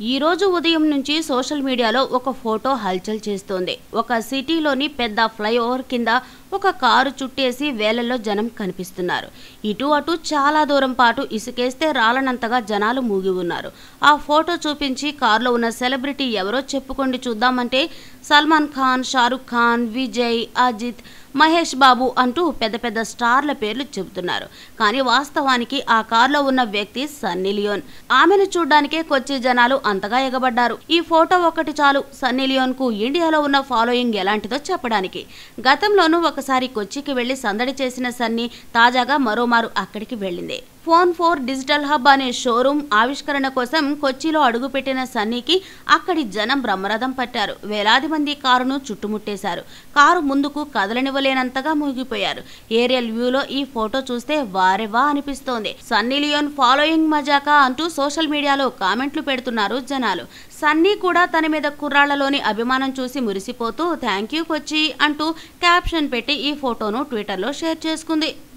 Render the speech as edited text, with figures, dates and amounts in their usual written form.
ఈ రోజు ఉదయం నుంచి సోషల్ మీడియాలో ఒక ఫోటో హల్చల్ చేస్తోంది. ఒక సిటీలోని పెద్ద ఫ్లైఓవర్ కింద ఒక కారు చుట్టేసి వేలల్లో జనం కనిపిస్తున్నారు. ఇటు అటు చాలా దూరం పాటు ఇసుకేస్తే రాలనంతగా జనాలు మూగి ఉన్నారు. ఆ ఫోటో చూపించి కారులో ఉన్న సెలబ్రిటీ ఎవరో చెప్పుకోండి చూద్దామంటే సల్మాన్ ఖాన్, షారుఖ్ ఖాన్, విజయ్, అజిత్, మహేష్ బాబు అంటూ పెద్ద పెద్ద స్టార్ల పేర్లు చెబుతున్నారు. కానీ వాస్తవానికి ఆ కారులో ఉన్న వ్యక్తి సన్నీ లియోన్. ఆమెను చూడ్డానికే కొచ్చి జనాలు అంతగా ఎగబడ్డారు. ఈ ఫోటో ఒకటి చాలు సన్నీ లియోన్ కు ఇండియాలో ఉన్న ఫాలోయింగ్ ఎలాంటిదో చెప్పడానికి. గతంలోనూ ఒకసారి కొచ్చికి వెళ్లి సందడి చేసిన సన్నీ తాజాగా మరోమారు అక్కడికి వెళ్ళింది. ఫోన్ 4 డిజిటల్ హబ్ అనే షోరూమ్ ఆవిష్కరణ కోసం కొచ్చిలో అడుగుపెట్టిన సన్నీకి అక్కడి జనం బ్రహ్మరథం పట్టారు. వేలాది మంది కారును చుట్టుముట్టేశారు. కారు ముందుకు కదలనివ్వలేనంతగా మూగిపోయారు. ఏరియల్ వ్యూలో ఈ ఫోటో చూస్తే వారెవా అనిపిస్తోంది. సన్నీ లియోన్ ఫాలోయింగ్ మజాకా అంటూ సోషల్ మీడియాలో కామెంట్లు పెడుతున్నారు జనాలు. సన్నీ కూడా తన మీద కుర్రాళ్లలోని అభిమానం చూసి మురిసిపోతూ థ్యాంక్ యూ కొచ్చి అంటూ క్యాప్షన్ పెట్టి ఈ ఫోటోను ట్విట్టర్లో షేర్ చేసుకుంది.